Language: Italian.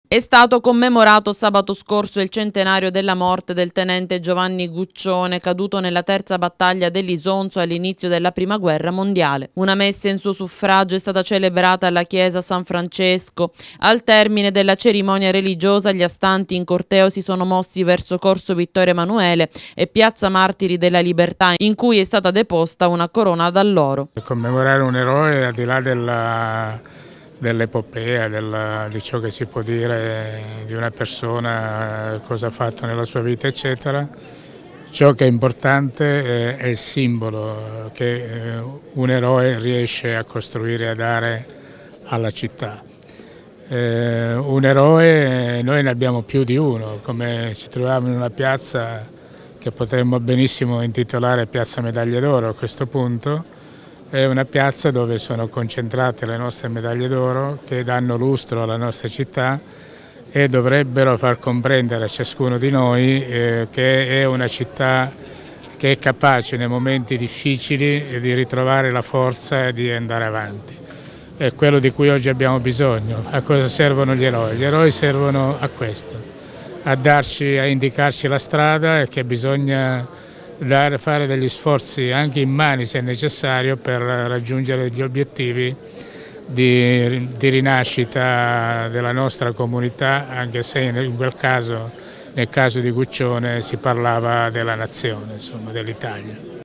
È stato commemorato sabato scorso il centenario della morte del tenente Giovanni Guccione, caduto nella terza battaglia dell'Isonzo all'inizio della Prima Guerra Mondiale. Una messa in suo suffragio è stata celebrata alla chiesa San Francesco. Al termine della cerimonia religiosa, gli astanti in corteo si sono mossi verso Corso Vittorio Emanuele e Piazza Martiri della Libertà, in cui è stata deposta una corona d'alloro. Per commemorare un eroe, al di là dell'epopea, di ciò che si può dire di una persona, cosa ha fatto nella sua vita, eccetera, ciò che è importante è il simbolo che un eroe riesce a costruire e a dare alla città. Un eroe, noi ne abbiamo più di uno, come ci troviamo in una piazza che potremmo benissimo intitolare Piazza Medaglie d'Oro a questo punto. È una piazza dove sono concentrate le nostre medaglie d'oro che danno lustro alla nostra città e dovrebbero far comprendere a ciascuno di noi che è una città che è capace nei momenti difficili di ritrovare la forza e di andare avanti. È quello di cui oggi abbiamo bisogno. A cosa servono gli eroi? Gli eroi servono a questo, a indicarci la strada e che bisogna fare degli sforzi anche immani se necessario per raggiungere gli obiettivi di rinascita della nostra comunità, anche se in quel caso, nel caso di Guccione, si parlava della nazione, insomma, dell'Italia.